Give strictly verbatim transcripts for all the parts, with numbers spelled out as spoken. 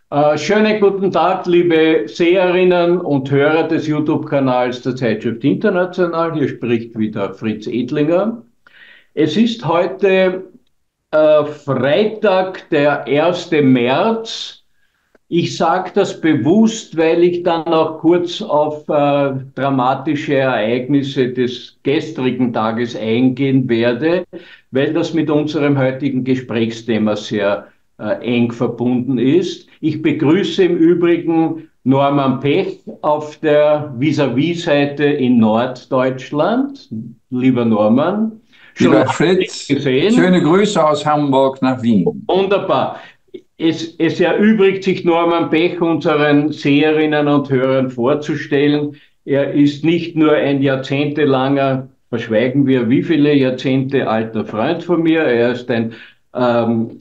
Äh, schönen guten Tag, liebe Seherinnen und Hörer des YouTube-Kanals der Zeitschrift International. Hier spricht wieder Fritz Edlinger. Es ist heute äh, Freitag, der erste März. Ich sage das bewusst, weil ich dann auch kurz auf äh, dramatische Ereignisse des gestrigen Tages eingehen werde, weil das mit unserem heutigen Gesprächsthema sehr äh, eng verbunden ist. Ich begrüße im Übrigen Norman Pech auf der Vis-à-vis-Seite in Norddeutschland. Lieber Norman, schon Lieber lange nicht Fritz, gesehen. schöne Grüße aus Hamburg nach Wien. Wunderbar. Es, es erübrigt sich Norman Pech, unseren Seherinnen und Hörern vorzustellen. Er ist nicht nur ein jahrzehntelanger, verschweigen wir wie viele Jahrzehnte alter Freund von mir, er ist ein, ähm,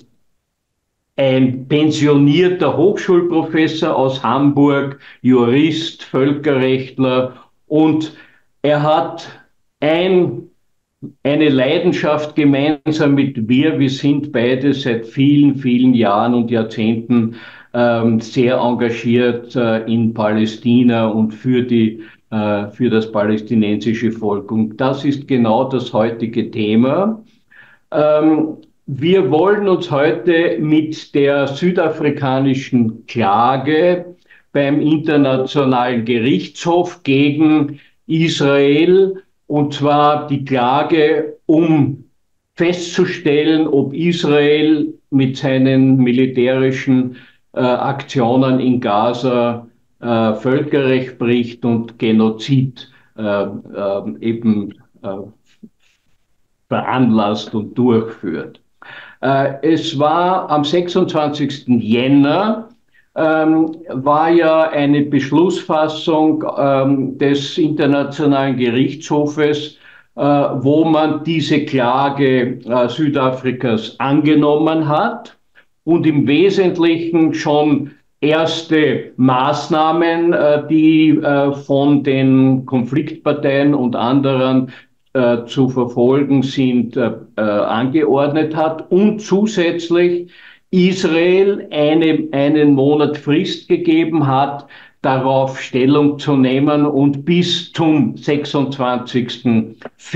ein pensionierter Hochschulprofessor aus Hamburg, Jurist, Völkerrechtler, und er hat ein eine Leidenschaft gemeinsam mit mir. Wir sind beide seit vielen, vielen Jahren und Jahrzehnten ähm, sehr engagiert äh, in Palästina und für die, äh, für das palästinensische Volk. Und das ist genau das heutige Thema. Ähm, wir wollen uns heute mit der südafrikanischen Klage beim Internationalen Gerichtshof gegen Israel, und zwar die Klage, um festzustellen, ob Israel mit seinen militärischen äh, Aktionen in Gaza äh, Völkerrecht bricht und Genozid äh, äh, eben äh, veranlasst und durchführt. Äh, es war am sechsundzwanzigsten Jänner, ähm, war ja eine Beschlussfassung ähm, des Internationalen Gerichtshofes, äh, wo man diese Klage äh, Südafrikas angenommen hat und im Wesentlichen schon erste Maßnahmen, äh, die äh, von den Konfliktparteien und anderen äh, zu verfolgen sind, äh, äh, angeordnet hat und zusätzlich Israel eine, einen Monat Frist gegeben hat, darauf Stellung zu nehmen und bis zum sechsundzwanzigsten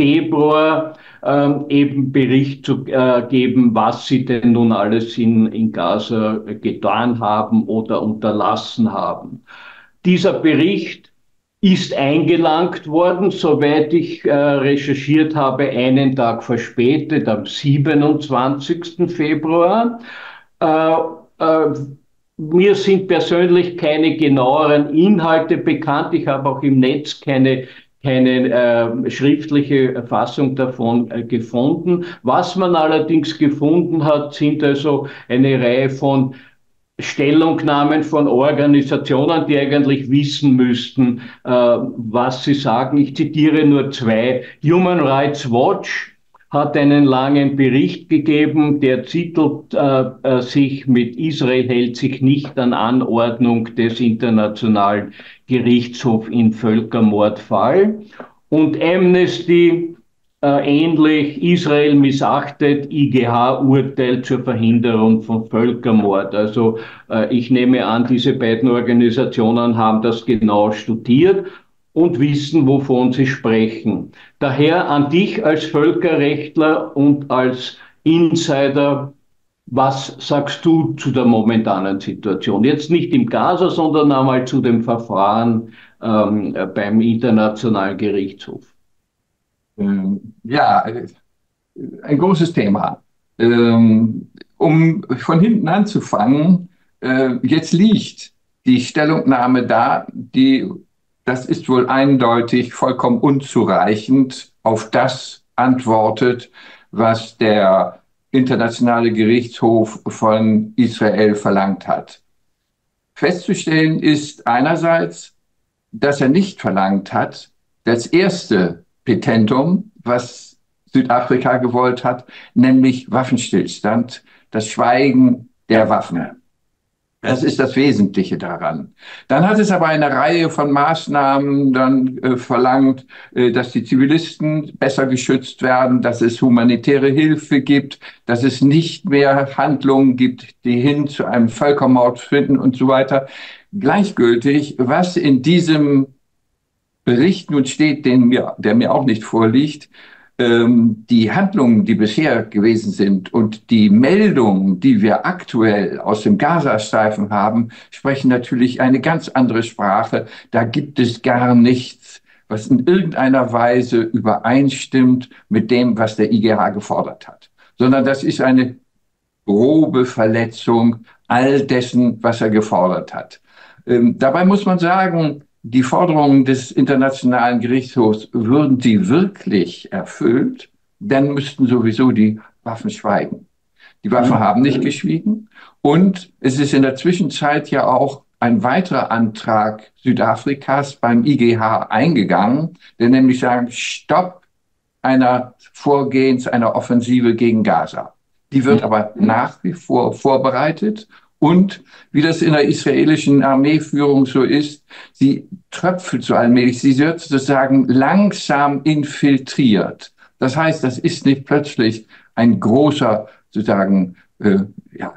Februar ähm, eben Bericht zu äh, geben, was sie denn nun alles in, in Gaza getan haben oder unterlassen haben. Dieser Bericht ist eingelangt worden, soweit ich äh, recherchiert habe, einen Tag verspätet, am siebenundzwanzigsten Februar. Äh, äh, Mir sind persönlich keine genaueren Inhalte bekannt. Ich habe auch im Netz keine, keine äh, schriftliche Fassung davon äh, gefunden. Was man allerdings gefunden hat, sind also eine Reihe von Stellungnahmen von Organisationen, die eigentlich wissen müssten, äh, was sie sagen. Ich zitiere nur zwei. Human Rights Watch hat einen langen Bericht gegeben, der titelt äh, äh, sich mit Israel hält sich nicht an Anordnung des Internationalen Gerichtshofs in Völkermordfall. Und Amnesty äh, ähnlich, Israel missachtet I G H-Urteil zur Verhinderung von Völkermord. Also äh, ich nehme an, diese beiden Organisationen haben das genau studiert und wissen, wovon sie sprechen. Daher an dich als Völkerrechtler und als Insider, was sagst du zu der momentanen Situation? Jetzt nicht im Gaza, sondern einmal zu dem Verfahren ähm, beim Internationalen Gerichtshof. Ähm, ja, äh, ein großes Thema. Ähm, um von hinten anzufangen, äh, jetzt liegt die Stellungnahme da, die, das ist wohl eindeutig vollkommen unzureichend auf das antwortet, was der Internationale Gerichtshof von Israel verlangt hat. Festzustellen ist einerseits, dass er nicht verlangt hat, das erste Petentum, was Südafrika gewollt hat, nämlich Waffenstillstand, das Schweigen der Waffen. Das ist das Wesentliche daran. Dann hat es aber eine Reihe von Maßnahmen dann äh, verlangt, äh, dass die Zivilisten besser geschützt werden, dass es humanitäre Hilfe gibt, dass es nicht mehr Handlungen gibt, die hin zu einem Völkermord finden und so weiter. Gleichgültig, was in diesem Bericht nun steht, den mir, der mir auch nicht vorliegt, ähm, die Handlungen, die bisher gewesen sind und die Meldungen, die wir aktuell aus dem Gazastreifen haben, sprechen natürlich eine ganz andere Sprache. Da gibt es gar nichts, was in irgendeiner Weise übereinstimmt mit dem, was der I G H gefordert hat, sondern das ist eine grobe Verletzung all dessen, was er gefordert hat. Ähm, dabei muss man sagen, die Forderungen des Internationalen Gerichtshofs, würden sie wirklich erfüllt, dann müssten sowieso die Waffen schweigen. Die Waffen haben nicht geschwiegen. Und es ist in der Zwischenzeit ja auch ein weiterer Antrag Südafrikas beim I G H eingegangen, der nämlich sagt, Stopp einer Vorgehens, einer Offensive gegen Gaza. Die wird aber nach wie vor vorbereitet. Und wie das in der israelischen Armeeführung so ist, sie tröpfelt so allmählich, sie wird sozusagen langsam infiltriert. Das heißt, das ist nicht plötzlich ein großer, sozusagen, äh, ja,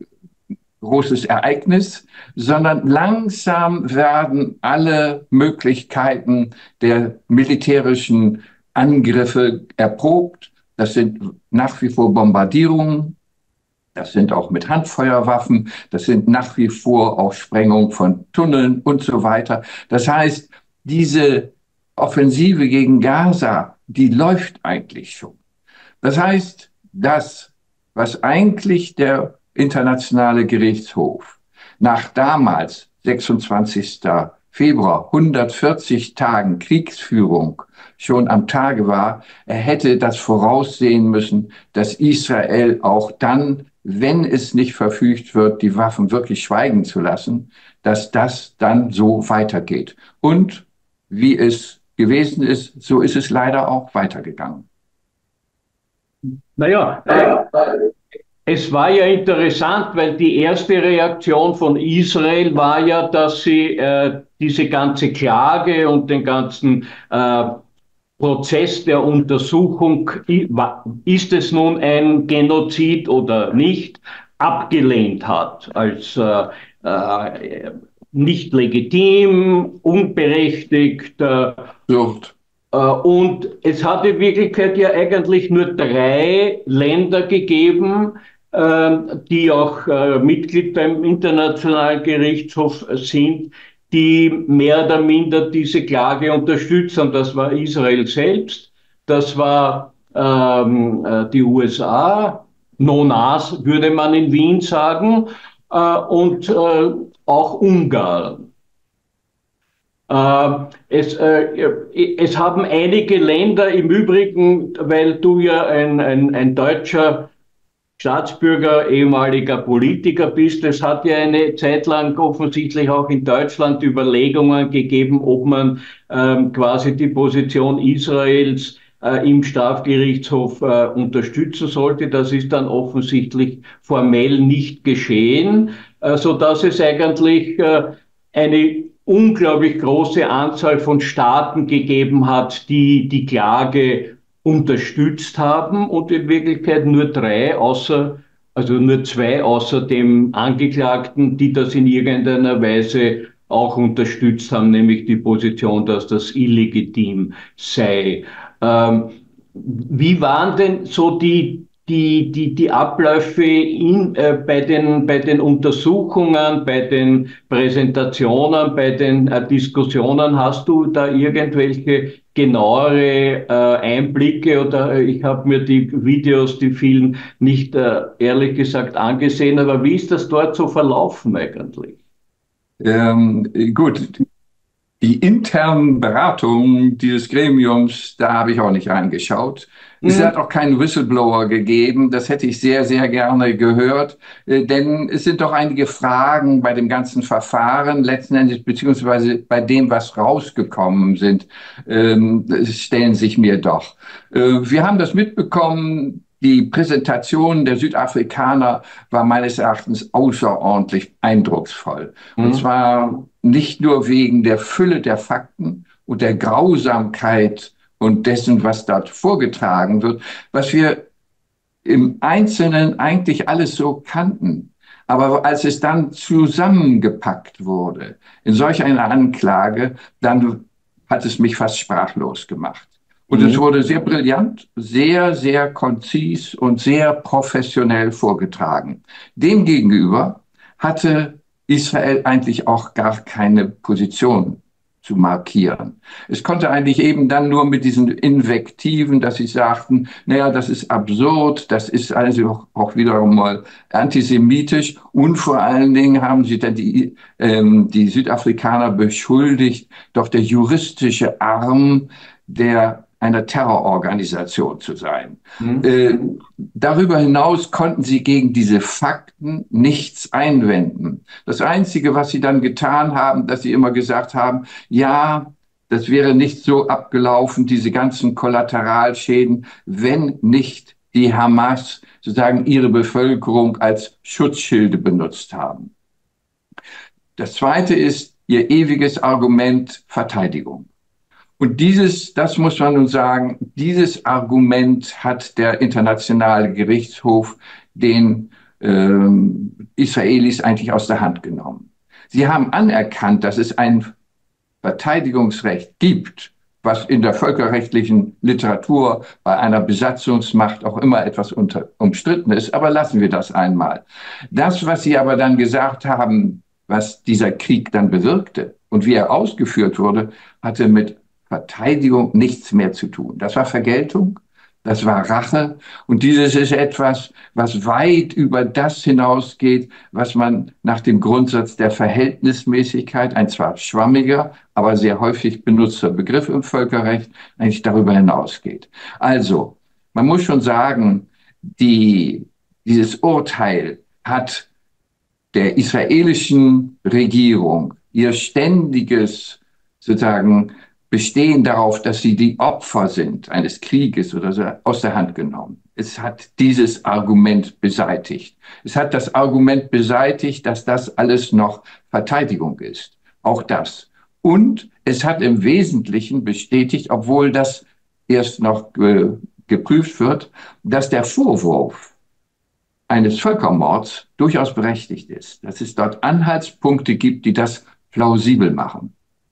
großes Ereignis, sondern langsam werden alle Möglichkeiten der militärischen Angriffe erprobt. Das sind nach wie vor Bombardierungen. Das sind auch mit Handfeuerwaffen, das sind nach wie vor auch Sprengungen von Tunneln und so weiter. Das heißt, diese Offensive gegen Gaza, die läuft eigentlich schon. Das heißt, das, was eigentlich der Internationale Gerichtshof nach damals, sechsundzwanzigsten Februar, hundertvierzig Tagen Kriegsführung schon am Tage war, er hätte das voraussehen müssen, dass Israel auch dann, wenn es nicht verfügt wird, die Waffen wirklich schweigen zu lassen, dass das dann so weitergeht. Und wie es gewesen ist, so ist es leider auch weitergegangen. Naja, äh, es war ja interessant, weil die erste Reaktion von Israel war ja, dass sie äh, diese ganze Klage und den ganzen äh, Prozess der Untersuchung, ist es nun ein Genozid oder nicht, abgelehnt hat als äh, äh, nicht legitim, unberechtigt. Äh, Sucht. äh, und es hat in Wirklichkeit ja eigentlich nur drei Länder gegeben, äh, die auch äh, Mitglied beim Internationalen Gerichtshof sind, die mehr oder minder diese Klage unterstützen. Das war Israel selbst, das war ähm, äh, die U S A, NONAS würde man in Wien sagen, äh, und äh, auch Ungarn. Äh, es, äh, es haben einige Länder im Übrigen, weil du ja ein, ein, ein deutscher Staatsbürger, ehemaliger Politiker bist. Es hat ja eine Zeit lang offensichtlich auch in Deutschland Überlegungen gegeben, ob man ähm, quasi die Position Israels äh, im Strafgerichtshof äh, unterstützen sollte. Das ist dann offensichtlich formell nicht geschehen, äh, so dass es eigentlich äh, eine unglaublich große Anzahl von Staaten gegeben hat, die die Klage unterstützt haben und in Wirklichkeit nur drei, außer, also nur zwei außer dem Angeklagten, die das in irgendeiner Weise auch unterstützt haben, nämlich die Position, dass das illegitim sei. Ähm, wie waren denn so die, die, die, die Abläufe in, äh, bei den, bei den Untersuchungen, bei den Präsentationen, bei den äh, Diskussionen? Hast du da irgendwelche genauere äh, Einblicke oder äh, ich habe mir die Videos, die vielen nicht äh, ehrlich gesagt angesehen, aber wie ist das dort so verlaufen eigentlich? Ähm, gut, die internen Beratungen dieses Gremiums, da habe ich auch nicht reingeschaut. Mhm. Es hat auch keinen Whistleblower gegeben. Das hätte ich sehr, sehr gerne gehört. Äh, denn es sind doch einige Fragen bei dem ganzen Verfahren, letzten Endes, beziehungsweise bei dem, was rausgekommen sind, ähm, stellen sich mir doch. Äh, wir haben das mitbekommen. die Präsentation der Südafrikaner war meines Erachtens außerordentlich eindrucksvoll. Mhm. Und zwar nicht nur wegen der Fülle der Fakten und der Grausamkeit und dessen, was dort vorgetragen wird, was wir im Einzelnen eigentlich alles so kannten. Aber als es dann zusammengepackt wurde in solch einer Anklage, dann hat es mich fast sprachlos gemacht. Und mhm. es wurde sehr brillant, sehr, sehr konzis und sehr professionell vorgetragen. Demgegenüber hatte Israel eigentlich auch gar keine Position zu markieren. Es konnte eigentlich eben dann nur mit diesen Invektiven, dass sie sagten, naja, das ist absurd, das ist also auch wiederum mal antisemitisch und vor allen Dingen haben sie dann die, ähm, die Südafrikaner beschuldigt, doch der juristische Arm der einer Terrororganisation zu sein. Mhm. Äh, darüber hinaus konnten sie gegen diese Fakten nichts einwenden. Das Einzige, was sie dann getan haben, dass sie immer gesagt haben, ja, das wäre nicht so abgelaufen, diese ganzen Kollateralschäden, wenn nicht die Hamas sozusagen ihre Bevölkerung als Schutzschilde benutzt haben. Das Zweite ist ihr ewiges Argument Verteidigung. Und dieses, das muss man nun sagen, dieses Argument hat der Internationale Gerichtshof den ähm, Israelis eigentlich aus der Hand genommen. Sie haben anerkannt, dass es ein Verteidigungsrecht gibt, was in der völkerrechtlichen Literatur bei einer Besatzungsmacht auch immer etwas unter, umstritten ist, aber lassen wir das einmal. Das, was Sie aber dann gesagt haben, was dieser Krieg dann bewirkte und wie er ausgeführt wurde, hatte mit Verteidigung nichts mehr zu tun. Das war Vergeltung, das war Rache und dieses ist etwas, was weit über das hinausgeht, was man nach dem Grundsatz der Verhältnismäßigkeit, ein zwar schwammiger, aber sehr häufig benutzter Begriff im Völkerrecht, eigentlich darüber hinausgeht. Also, man muss schon sagen, die, dieses Urteil hat der israelischen Regierung ihr ständiges, sozusagen, bestehen darauf, dass sie die Opfer sind eines Krieges oder so, aus der Hand genommen. Es hat dieses Argument beseitigt. Es hat das Argument beseitigt, dass das alles noch Verteidigung ist. Auch das. Und es hat im Wesentlichen bestätigt, obwohl das erst noch ge geprüft wird, dass der Vorwurf eines Völkermords durchaus berechtigt ist. Dass es dort Anhaltspunkte gibt, die das plausibel machen.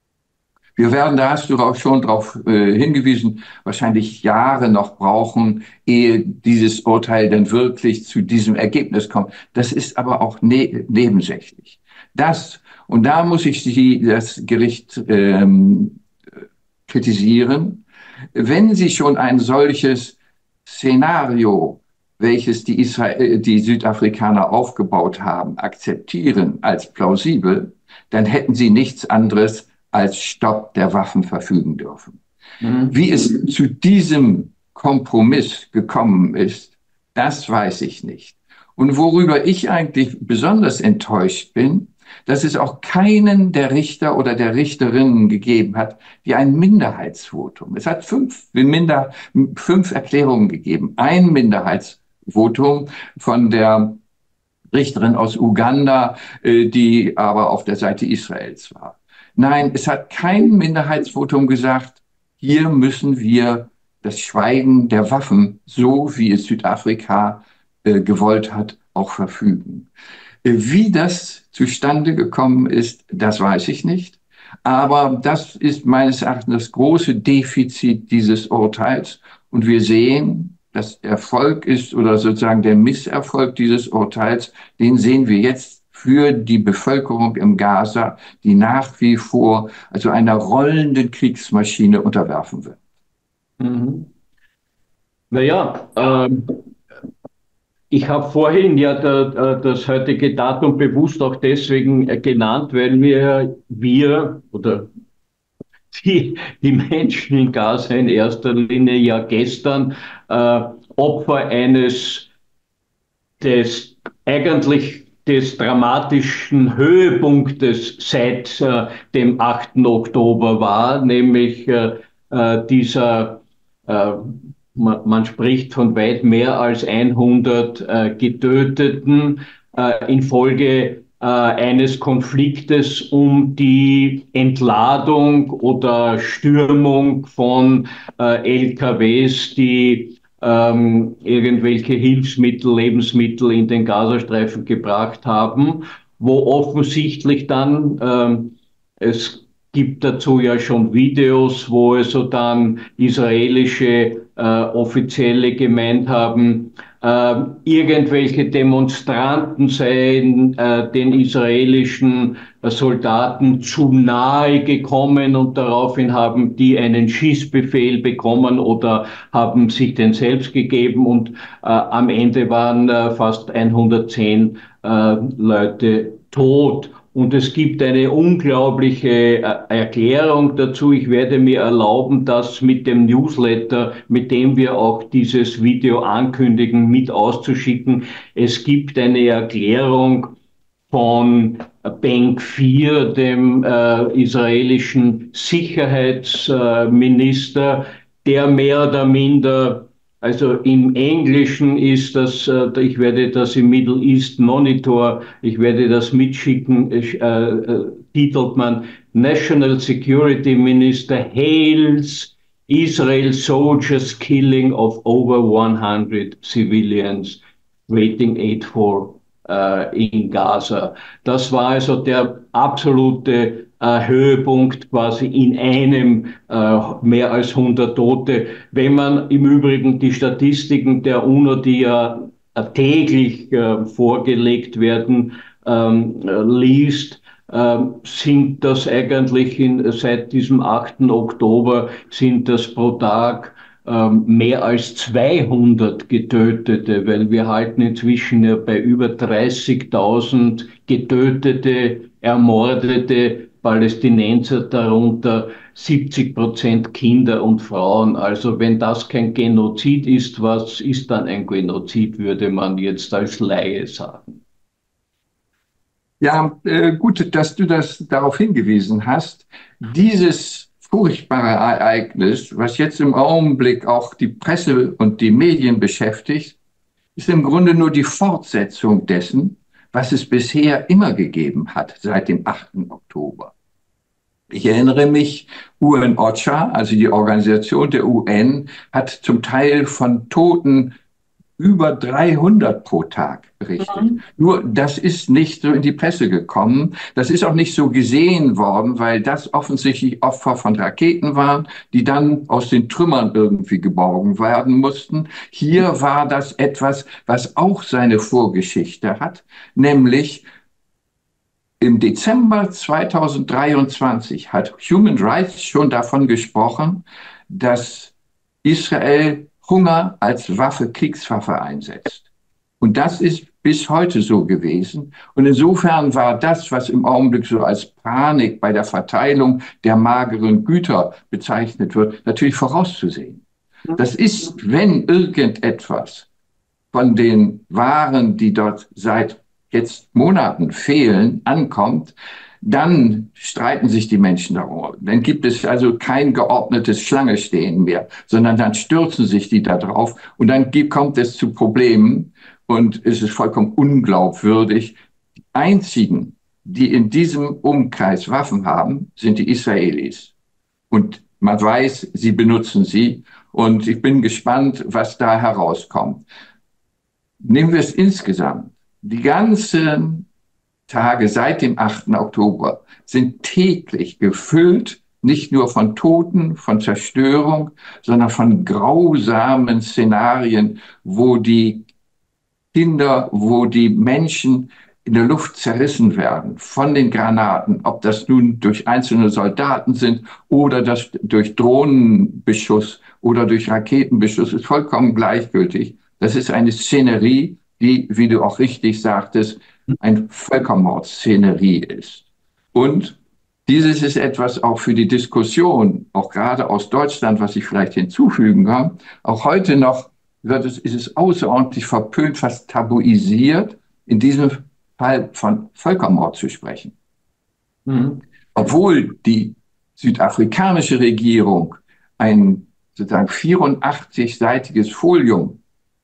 Wir werden, da hast du auch schon darauf äh, hingewiesen, wahrscheinlich Jahre noch brauchen, ehe dieses Urteil dann wirklich zu diesem Ergebnis kommt. Das ist aber auch ne nebensächlich. Das, und da muss ich die, das Gericht ähm, kritisieren, wenn sie schon ein solches Szenario, welches die, Israel, die Südafrikaner aufgebaut haben, akzeptieren als plausibel, dann hätten sie nichts anderes als Stopp der Waffen verfügen dürfen. Mhm. Wie es zu diesem Kompromiss gekommen ist, das weiß ich nicht. Und worüber ich eigentlich besonders enttäuscht bin, dass es auch keinen der Richter oder der Richterinnen gegeben hat, die ein Minderheitsvotum. Es hat fünf, Minder, fünf Erklärungen gegeben. Ein Minderheitsvotum von der Richterin aus Uganda, die aber auf der Seite Israels war. Nein, es hat kein Minderheitsvotum gesagt, hier müssen wir das Schweigen der Waffen, so wie es Südafrika äh, gewollt hat, auch verfügen. Äh, wie das zustande gekommen ist, das weiß ich nicht. Aber das ist meines Erachtens das große Defizit dieses Urteils. Und wir sehen, dass Erfolg ist oder sozusagen der Misserfolg dieses Urteils, den sehen wir jetzt für die Bevölkerung im Gaza, die nach wie vor also einer rollenden Kriegsmaschine unterwerfen wird. Mhm. Naja, ähm, ich habe vorhin ja der, das heutige Datum bewusst auch deswegen genannt, weil wir, wir oder die, die Menschen in Gaza in erster Linie ja gestern äh, Opfer eines des eigentlich des dramatischen Höhepunktes seit äh, dem achten Oktober war, nämlich äh, äh, dieser äh, man, man spricht von weit mehr als hundert äh, Getöteten äh, infolge äh, eines Konfliktes um die Entladung oder Stürmung von äh, L K Ws, die ähm, irgendwelche Hilfsmittel, Lebensmittel in den Gazastreifen gebracht haben, wo offensichtlich dann ähm, es gibt dazu ja schon Videos, wo also dann israelische äh, Offizielle gemeint haben, äh, irgendwelche Demonstranten seien äh, den israelischen äh, Soldaten zu nahe gekommen und daraufhin haben die einen Schießbefehl bekommen oder haben sich den selbst gegeben und äh, am Ende waren äh, fast hundertzehn äh, Leute tot. Und es gibt eine unglaubliche Erklärung dazu. Ich werde mir erlauben, das mit dem Newsletter, mit dem wir auch dieses Video ankündigen, mit auszuschicken. Es gibt eine Erklärung von Ben Gvir, dem äh, israelischen Sicherheitsminister, der mehr oder minder, also im Englischen ist das, äh, ich werde das im Middle East Monitor, ich werde das mitschicken, äh, äh, titelt man National Security Minister hails Israel soldiers killing of over one hundred civilians waiting aid for äh, in Gaza. Das war also der absolute äh, Höhepunkt quasi in einem äh, mehr als hundert Tote. Wenn man im Übrigen die Statistiken der UNO, die ja äh, täglich äh, vorgelegt werden, ähm, äh, liest, äh, sind das eigentlich in, seit diesem achten Oktober sind das pro Tag mehr als zweihundert Getötete, weil wir halten inzwischen ja bei über dreißigtausend getötete, ermordete Palästinenser, darunter siebzig Prozent Kinder und Frauen. Also wenn das kein Genozid ist, was ist dann ein Genozid, würde man jetzt als Laie sagen. Ja, äh, gut, dass du das darauf hingewiesen hast. Dieses furchtbare Ereignis, was jetzt im Augenblick auch die Presse und die Medien beschäftigt, ist im Grunde nur die Fortsetzung dessen, was es bisher immer gegeben hat, seit dem achten Oktober. Ich erinnere mich, U N OCHA, also die Organisation der U N, hat zum Teil von Toten über dreihundert pro Tag berichtet. Mhm. Nur das ist nicht so in die Presse gekommen. Das ist auch nicht so gesehen worden, weil das offensichtlich Opfer von Raketen waren, die dann aus den Trümmern irgendwie geborgen werden mussten. Hier war das etwas, was auch seine Vorgeschichte hat, nämlich im Dezember zweitausenddreiundzwanzig hat Human Rights schon davon gesprochen, dass Israel Hunger als Waffe, Kriegswaffe einsetzt. Und das ist bis heute so gewesen. Und insofern war das, was im Augenblick so als Panik bei der Verteilung der mageren Güter bezeichnet wird, natürlich vorauszusehen. Das ist, wenn irgendetwas von den Waren, die dort seit jetzt Monaten fehlen, ankommt, dann streiten sich die Menschen darum. Dann gibt es also kein geordnetes Schlangestehen mehr, sondern dann stürzen sich die da drauf und dann kommt es zu Problemen und es ist vollkommen unglaubwürdig. Die einzigen, die in diesem Umkreis Waffen haben, sind die Israelis. Und man weiß, sie benutzen sie und ich bin gespannt, was da herauskommt. Nehmen wir es insgesamt. Die ganzen Tage seit dem achten Oktober sind täglich gefüllt, nicht nur von Toten, von Zerstörung, sondern von grausamen Szenarien, wo die Kinder, wo die Menschen in der Luft zerrissen werden von den Granaten, ob das nun durch einzelne Soldaten sind oder das durch Drohnenbeschuss oder durch Raketenbeschuss, ist vollkommen gleichgültig. Das ist eine Szenerie, die, wie du auch richtig sagtest, ein Völkermordszenerie ist. Und dieses ist etwas auch für die Diskussion, auch gerade aus Deutschland, was ich vielleicht hinzufügen kann. Auch heute noch wird es, ist es außerordentlich verpönt, fast tabuisiert, in diesem Fall von Völkermord zu sprechen. Mhm. Obwohl die südafrikanische Regierung ein sozusagen vierundachtzig-seitiges Folium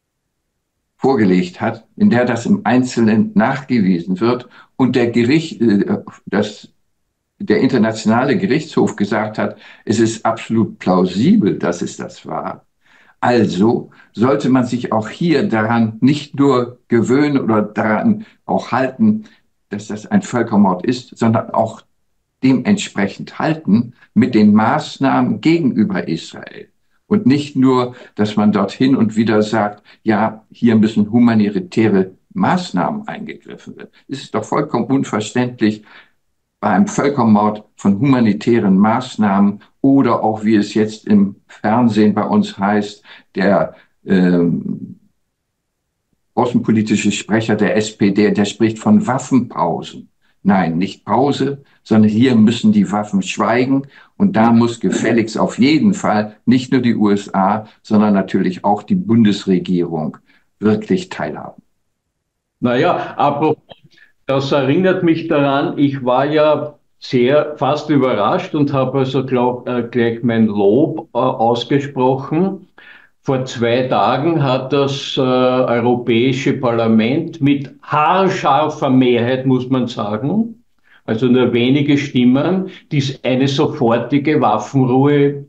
vorgelegt hat, in der das im Einzelnen nachgewiesen wird und der Gericht, das, der internationale Gerichtshof gesagt hat, es ist absolut plausibel, dass es das war. Also sollte man sich auch hier daran nicht nur gewöhnen oder daran auch halten, dass das ein Völkermord ist, sondern auch dementsprechend halten mit den Maßnahmen gegenüber Israel. Und nicht nur, dass man dort hin und wieder sagt, ja, hier müssen humanitäre Maßnahmen eingegriffen werden. Es ist doch vollkommen unverständlich, bei einem Völkermord von humanitären Maßnahmen oder auch, wie es jetzt im Fernsehen bei uns heißt, der ähm, außenpolitische Sprecher der S P D, der spricht von Waffenpausen. Nein, nicht Pause, sondern hier müssen die Waffen schweigen und da muss gefälligst auf jeden Fall nicht nur die U S A, sondern natürlich auch die Bundesregierung wirklich teilhaben. Naja, aber das erinnert mich daran, ich war ja sehr fast überrascht und habe also glaub, äh, gleich mein Lob äh, ausgesprochen. Vor zwei Tagen hat das äh, Europäische Parlament mit haarscharfer Mehrheit, muss man sagen, also nur wenige Stimmen, dies eine sofortige Waffenruhe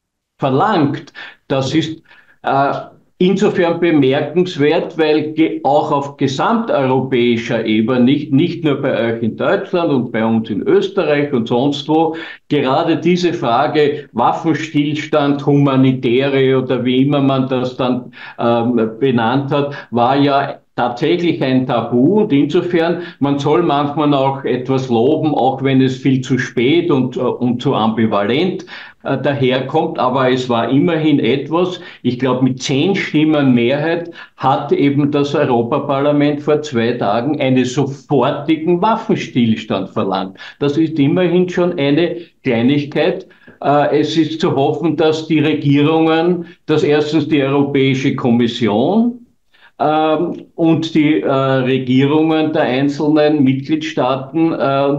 verlangt. Das ist äh, insofern bemerkenswert, weil auch auf gesamteuropäischer Ebene, nicht, nicht nur bei euch in Deutschland und bei uns in Österreich und sonst wo, gerade diese Frage Waffenstillstand, humanitäre oder wie immer man das dann ähm, benannt hat, war ja tatsächlich ein Tabu und insofern, man soll manchmal auch etwas loben, auch wenn es viel zu spät und, und zu ambivalent äh, daherkommt, aber es war immerhin etwas, ich glaube mit zehn Stimmen Mehrheit hat eben das Europaparlament vor zwei Tagen einen sofortigen Waffenstillstand verlangt. Das ist immerhin schon eine Kleinigkeit. Äh, es ist zu hoffen, dass die Regierungen, dass erstens die Europäische Kommission ähm, und die äh, Regierungen der einzelnen Mitgliedstaaten äh,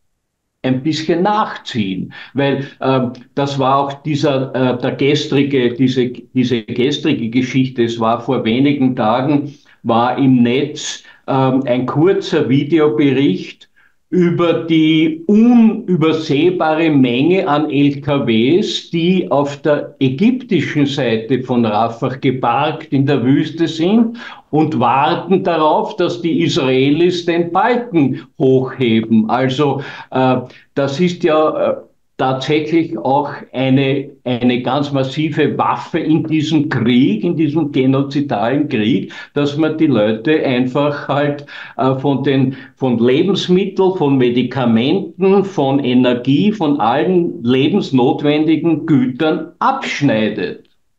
ein bisschen nachziehen, weil äh, das war auch dieser äh, der gestrige diese diese gestrige Geschichte. Es war vor wenigen Tagen war im Netz äh, ein kurzer Videobericht über die unübersehbare Menge an L K Ws, die auf der ägyptischen Seite von Rafah geparkt in der Wüste sind und warten darauf, dass die Israelis den Balken hochheben. Also äh, das ist ja äh, tatsächlich auch eine, eine ganz massive Waffe in diesem Krieg, in diesem genozidalen Krieg, dass man die Leute einfach halt äh, von den, von Lebensmitteln, von Medikamenten, von Energie, von allen lebensnotwendigen Gütern abschneidet.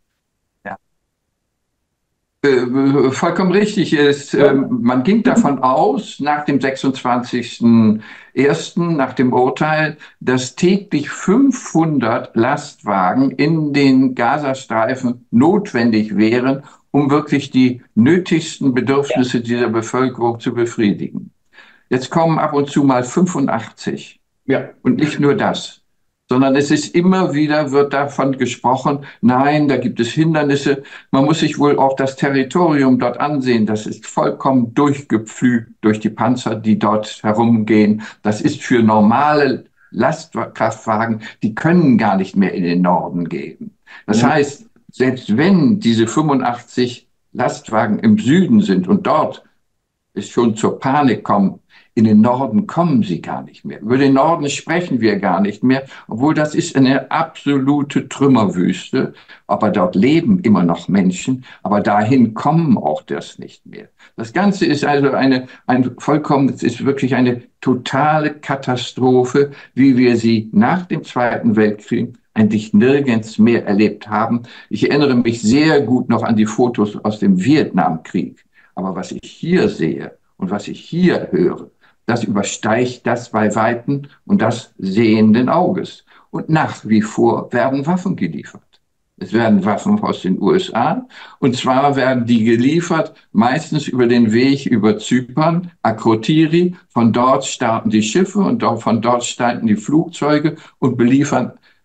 Äh, vollkommen richtig ist, äh, man ging davon aus, nach dem sechsundzwanzigsten ersten, nach dem Urteil, dass täglich fünfhundert Lastwagen in den Gazastreifen notwendig wären, um wirklich die nötigsten Bedürfnisse dieser Bevölkerung zu befriedigen. Jetzt kommen ab und zu mal fünfundachtzig. Ja. Und nicht nur das, sondern es ist immer wieder, wird davon gesprochen, nein, da gibt es Hindernisse. Man muss sich wohl auch das Territorium dort ansehen. Das ist vollkommen durchgepflügt durch die Panzer, die dort herumgehen. Das ist für normale Lastkraftwagen, die können gar nicht mehr in den Norden gehen. Das ja. heißt, selbst wenn diese fünfundachtzig Lastwagen im Süden sind und dort es schon zur Panik kommt, in den Norden kommen sie gar nicht mehr. Über den Norden sprechen wir gar nicht mehr, obwohl das ist eine absolute Trümmerwüste. Aber dort leben immer noch Menschen, aber dahin kommen auch das nicht mehr. Das Ganze ist also eine, ein vollkommen, es ist wirklich eine totale Katastrophe, wie wir sie nach dem Zweiten Weltkrieg eigentlich nirgends mehr erlebt haben. Ich erinnere mich sehr gut noch an die Fotos aus dem Vietnamkrieg. Aber was ich hier sehe und was ich hier höre, das übersteigt das bei Weitem und das sehenden Auges. Und nach wie vor werden Waffen geliefert. Es werden Waffen aus den U S A und zwar werden die geliefert meistens über den Weg über Zypern, Akrotiri. Von dort starten die Schiffe und von dort starten die Flugzeuge und beliefern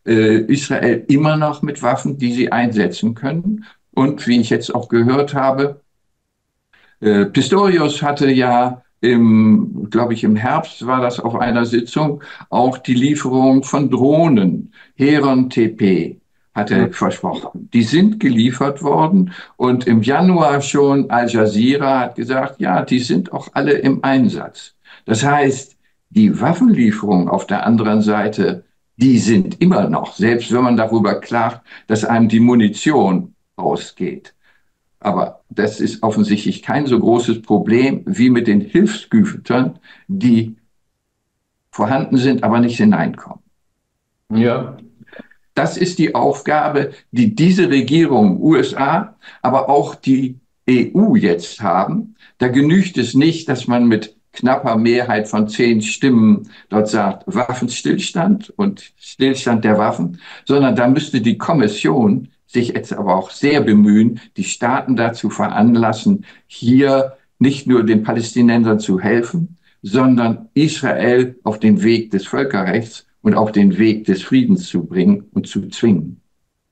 äh, Israel immer noch mit Waffen, die sie einsetzen können. Und wie ich jetzt auch gehört habe, äh, Pistorius hatte ja im, glaube ich, im Herbst war das auf einer Sitzung auch die Lieferung von Drohnen, Heron T P hat er versprochen. Die sind geliefert worden und im Januar schon Al Jazeera hat gesagt, ja, die sind auch alle im Einsatz. Das heißt, die Waffenlieferungen auf der anderen Seite, die sind immer noch, selbst wenn man darüber klagt, dass einem die Munition ausgeht. Aber das ist offensichtlich kein so großes Problem wie mit den Hilfsgütern, die vorhanden sind, aber nicht hineinkommen. Ja. Das ist die Aufgabe, die diese Regierung, U S A, aber auch die E U jetzt haben. Da genügt es nicht, dass man mit knapper Mehrheit von zehn Stimmen dort sagt, Waffenstillstand und Stillstand der Waffen, sondern da müsste die Kommission sich jetzt aber auch sehr bemühen, die Staaten dazu veranlassen, hier nicht nur den Palästinensern zu helfen, sondern Israel auf den Weg des Völkerrechts und auf den Weg des Friedens zu bringen und zu zwingen.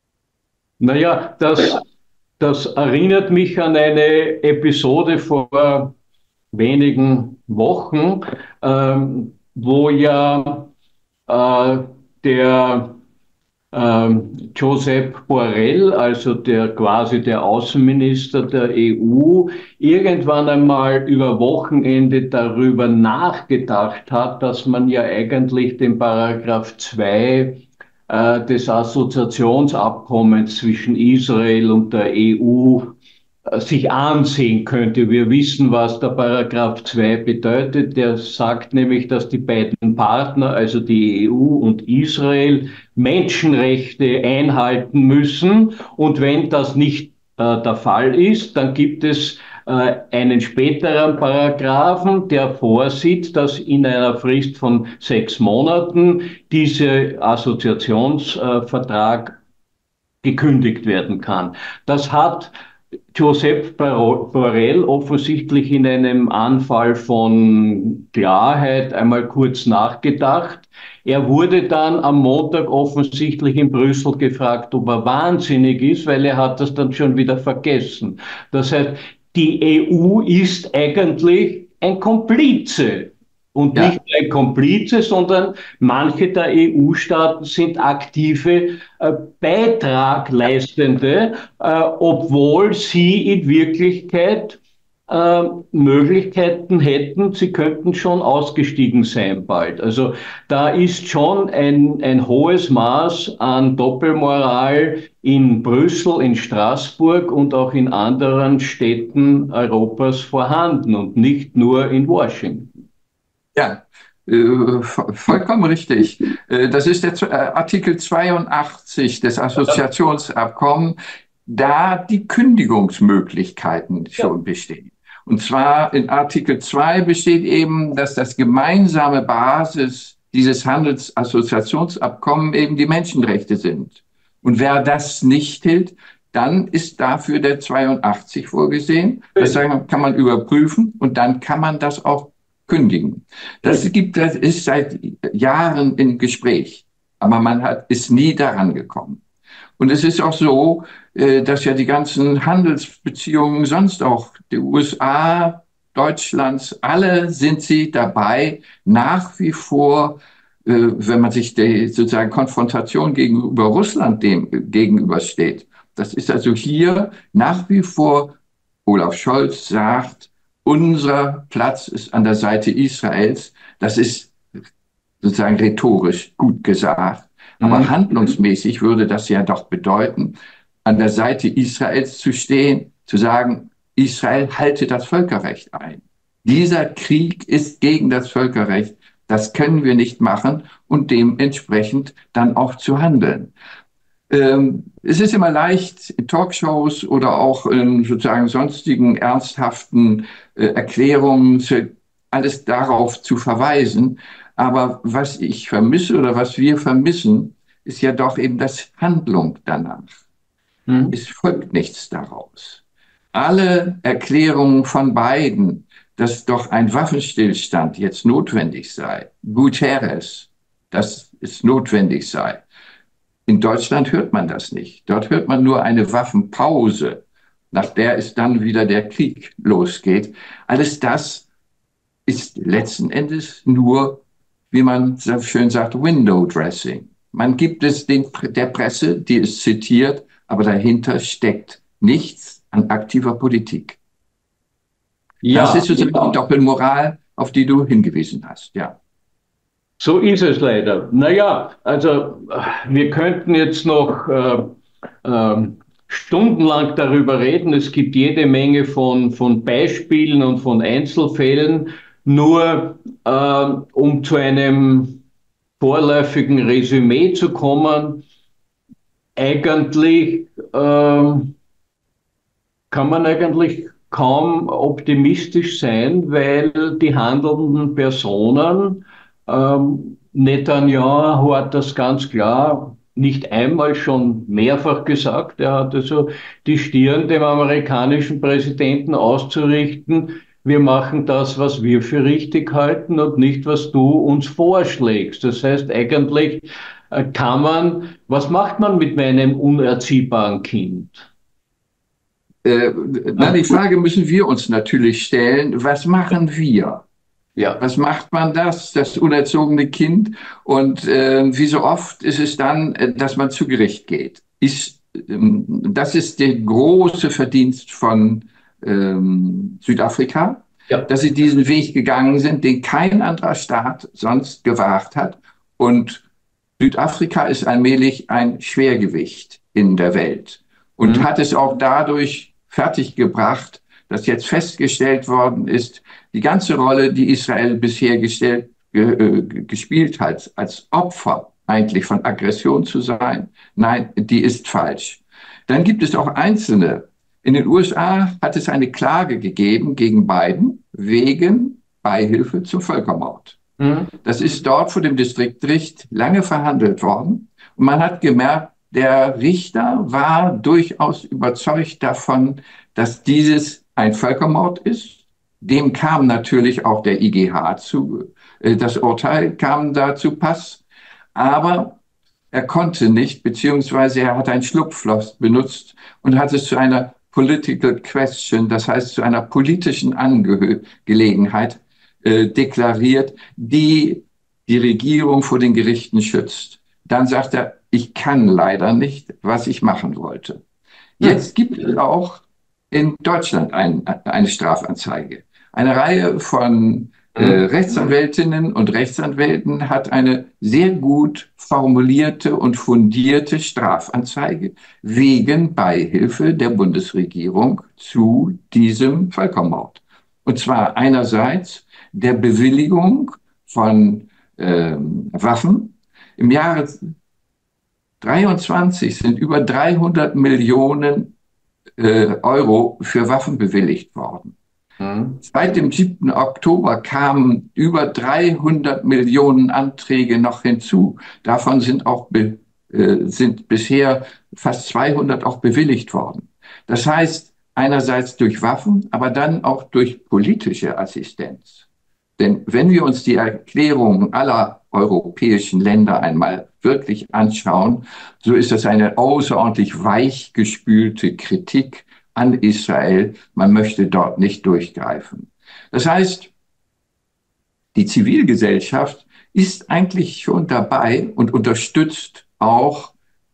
Naja, das, das erinnert mich an eine Episode vor wenigen Wochen, ähm, wo ja äh, der ähm, Josep Borrell, also der quasi der Außenminister der E U, irgendwann einmal über Wochenende darüber nachgedacht hat, dass man ja eigentlich den Paragraph zwei äh, des Assoziationsabkommens zwischen Israel und der E U äh, sich ansehen könnte. Wir wissen, was der Paragraph zwei bedeutet. Der sagt nämlich, dass die beiden Partner, also die E U und Israel, Menschenrechte einhalten müssen. Und wenn das nicht äh, der Fall ist, dann gibt es äh, einen späteren Paragraphen, der vorsieht, dass in einer Frist von sechs Monaten dieser Assoziationsvertrag gekündigt werden kann. Das hat Josep Borrell offensichtlich in einem Anfall von Klarheit einmal kurz nachgedacht. Er wurde dann am Montag offensichtlich in Brüssel gefragt, ob er wahnsinnig ist, weil er hat das dann schon wieder vergessen. Das heißt, die E U ist eigentlich ein Komplize. Und Ja. nicht ein Komplize, sondern manche der E U-Staaten sind aktive äh, Beitragleistende, äh, obwohl sie in Wirklichkeit äh, Möglichkeiten hätten, sie könnten schon ausgestiegen sein bald. Also da ist schon ein, ein hohes Maß an Doppelmoral in Brüssel, in Straßburg und auch in anderen Städten Europas vorhanden und nicht nur in Washington. Ja, äh, vollkommen richtig. Äh, das ist der Z- äh, Artikel zweiundachtzig des Assoziationsabkommens, da die Kündigungsmöglichkeiten Ja. schon bestehen. Und zwar in Artikel zwei besteht eben, dass das gemeinsame Basis dieses Handelsassoziationsabkommens eben die Menschenrechte sind. Und wer das nicht hält, dann ist dafür der zweiundachtzig vorgesehen. Das kann man überprüfen und dann kann man das auch kündigen. Das gibt, das ist seit Jahren im Gespräch, aber man hat, ist nie daran gekommen. Und es ist auch so, dass ja die ganzen Handelsbeziehungen sonst auch die U S A, Deutschlands, alle sind sie dabei, nach wie vor, wenn man sich der sozusagen Konfrontation gegenüber Russland dem gegenübersteht. Das ist also hier nach wie vor, Olaf Scholz sagt, unser Platz ist an der Seite Israels. Das ist sozusagen rhetorisch gut gesagt. Aber mhm. handlungsmäßig würde das ja doch bedeuten, an der Seite Israels zu stehen, zu sagen, Israel halte das Völkerrecht ein. Dieser Krieg ist gegen das Völkerrecht. Das können wir nicht machen und dementsprechend dann auch zu handeln. Ähm, es ist immer leicht, in Talkshows oder auch in sozusagen sonstigen ernsthaften äh, Erklärungen zu, alles darauf zu verweisen. Aber was ich vermisse oder was wir vermissen, ist ja doch eben das Handlung danach. Mhm. Es folgt nichts daraus. Alle Erklärungen von beiden, dass doch ein Waffenstillstand jetzt notwendig sei, Guterres, dass es notwendig sei, In Deutschland hört man das nicht. Dort hört man nur eine Waffenpause, nach der es dann wieder der Krieg losgeht. Alles das ist letzten Endes nur, wie man so schön sagt, Window Dressing. Man gibt es den, der Presse, die es zitiert, aber dahinter steckt nichts an aktiver Politik. Ja, das ist sozusagen die Doppelmoral, auf die du hingewiesen hast, ja. So ist es leider. Naja, also wir könnten jetzt noch äh, äh, stundenlang darüber reden. Es gibt jede Menge von, von Beispielen und von Einzelfällen. Nur äh, um zu einem vorläufigen Resümee zu kommen, eigentlich äh, kann man eigentlich kaum optimistisch sein, weil die handelnden Personen, ähm, Netanyahu hat das ganz klar nicht einmal, schon mehrfach gesagt. Er hat also die Stirn dem amerikanischen Präsidenten auszurichten: Wir machen das, was wir für richtig halten und nicht, was du uns vorschlägst. Das heißt, eigentlich äh, kann man, was macht man mit meinem unerziehbaren Kind? Äh, na, die Frage müssen wir uns natürlich stellen: Was machen wir? Ja. Was macht man das, das unerzogene Kind? Und äh, wie so oft ist es dann, dass man zu Gericht geht. Ist, ähm, das ist der große Verdienst von ähm, Südafrika, ja, dass sie diesen Weg gegangen sind, den kein anderer Staat sonst gewagt hat. Und Südafrika ist allmählich ein Schwergewicht in der Welt und mhm. hat es auch dadurch fertiggebracht, dass jetzt festgestellt worden ist, die ganze Rolle, die Israel bisher gestellt, ge, gespielt hat, als Opfer eigentlich von Aggression zu sein, nein, die ist falsch. Dann gibt es auch Einzelne. In den U S A hat es eine Klage gegeben gegen Biden wegen Beihilfe zum Völkermord. Mhm. Das ist dort vor dem Distriktgericht lange verhandelt worden. Und man hat gemerkt, der Richter war durchaus überzeugt davon, dass dieses ein Völkermord ist. Dem kam natürlich auch der I G H zu, das Urteil kam da zu Pass, aber er konnte nicht, beziehungsweise er hat ein Schlupfloch benutzt und hat es zu einer Political Question, das heißt zu einer politischen Angelegenheit äh, deklariert, die die Regierung vor den Gerichten schützt. Dann sagt er: Ich kann leider nicht, was ich machen wollte. Jetzt gibt es auch in Deutschland ein, eine Strafanzeige. Eine Reihe von äh, Rechtsanwältinnen und Rechtsanwälten hat eine sehr gut formulierte und fundierte Strafanzeige wegen Beihilfe der Bundesregierung zu diesem Völkermord. Und zwar einerseits der Bewilligung von äh, Waffen. Im Jahre dreiundzwanzig sind über dreihundert Millionen äh, Euro für Waffen bewilligt worden. Mhm. Seit dem siebten Oktober kamen über dreihundert Millionen Anträge noch hinzu. Davon sind auch be, äh, sind bisher fast zweihundert auch bewilligt worden. Das heißt, einerseits durch Waffen, aber dann auch durch politische Assistenz. Denn wenn wir uns die Erklärungen aller europäischen Länder einmal wirklich anschauen, so ist das eine außerordentlich weichgespülte Kritik an Israel. Man möchte dort nicht durchgreifen. Das heißt, die Zivilgesellschaft ist eigentlich schon dabei und unterstützt auch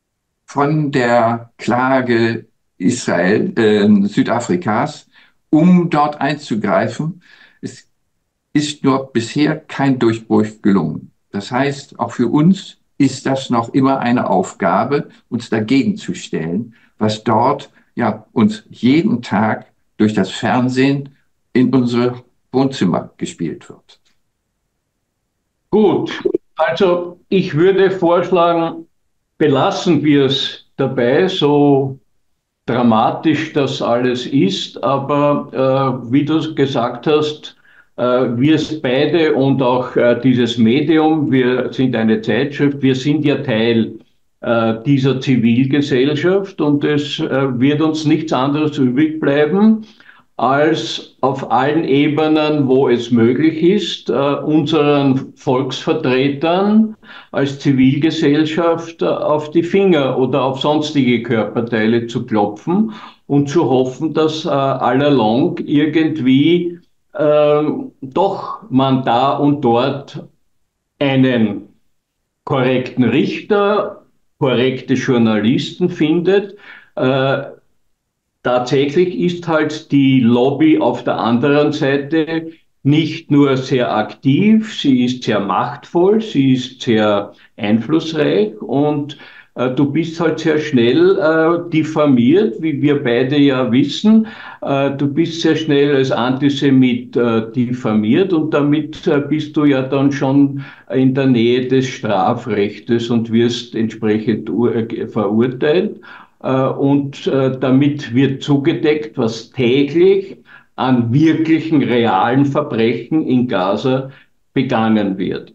von der Klage Israel, äh, Südafrikas, um dort einzugreifen. Es ist nur bisher kein Durchbruch gelungen. Das heißt, auch für uns ist das noch immer eine Aufgabe, uns dagegen zu stellen, was dort ja uns jeden Tag durch das Fernsehen in unsere Wohnzimmer gespielt wird. Gut, also ich würde vorschlagen, belassen wir es dabei, so dramatisch das alles ist, aber äh, wie du gesagt hast, äh, wir beide und auch äh, dieses Medium, wir sind eine Zeitschrift, wir sind ja Teil äh, dieser Zivilgesellschaft und es äh, wird uns nichts anderes übrig bleiben, als auf allen Ebenen, wo es möglich ist, äh, unseren Volksvertretern als Zivilgesellschaft äh, auf die Finger oder auf sonstige Körperteile zu klopfen und zu hoffen, dass äh, all along irgendwie äh, doch man da und dort einen korrekten Richter, korrekte Journalisten findet. Äh, tatsächlich ist halt die Lobby auf der anderen Seite nicht nur sehr aktiv, sie ist sehr machtvoll, sie ist sehr einflussreich und äh, du bist halt sehr schnell äh, diffamiert, wie wir beide ja wissen. Äh, du bist sehr schnell als Antisemit äh, diffamiert und damit äh, bist du ja dann schon in der Nähe des Strafrechtes und wirst entsprechend äh, verurteilt. Äh, Und äh, damit wird zugedeckt, was täglich an wirklichen, realen Verbrechen in Gaza begangen wird.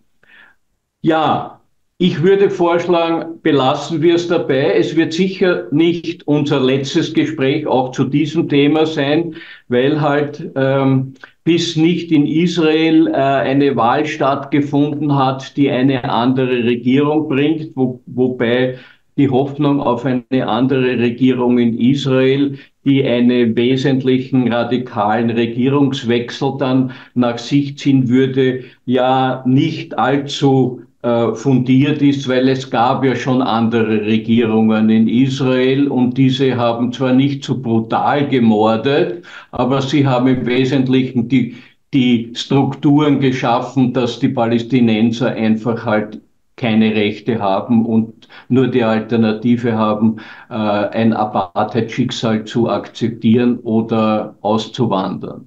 Ja, ich würde vorschlagen, belassen wir es dabei. Es wird sicher nicht unser letztes Gespräch auch zu diesem Thema sein, weil halt ähm, bis nicht in Israel äh, eine Wahl stattgefunden hat, die eine andere Regierung bringt, wo, wobei die Hoffnung auf eine andere Regierung in Israel, die einen wesentlichen radikalen Regierungswechsel dann nach sich ziehen würde, ja nicht allzu äh, fundiert ist, weil es gab ja schon andere Regierungen in Israel und diese haben zwar nicht so brutal gemordet, aber sie haben im Wesentlichen die, die Strukturen geschaffen, dass die Palästinenser einfach halt keine Rechte haben und nur die Alternative haben, äh, ein Apartheid-Schicksal zu akzeptieren oder auszuwandern.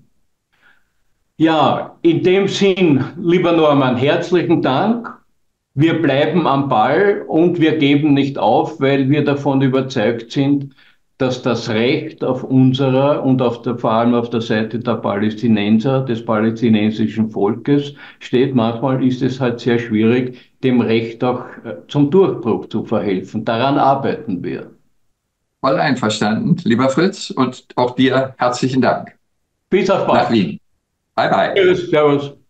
Ja, in dem Sinn, lieber Norman, herzlichen Dank. Wir bleiben am Ball und wir geben nicht auf, weil wir davon überzeugt sind, dass das Recht auf unserer und auf der, vor allem auf der Seite der Palästinenser, des palästinensischen Volkes steht. Manchmal ist es halt sehr schwierig, dem Recht auch äh, zum Durchbruch zu verhelfen. Daran arbeiten wir. Voll einverstanden, lieber Fritz, und auch dir herzlichen Dank. Bis auf Nach bald. Wien. Bye bye. Tschüss, servus.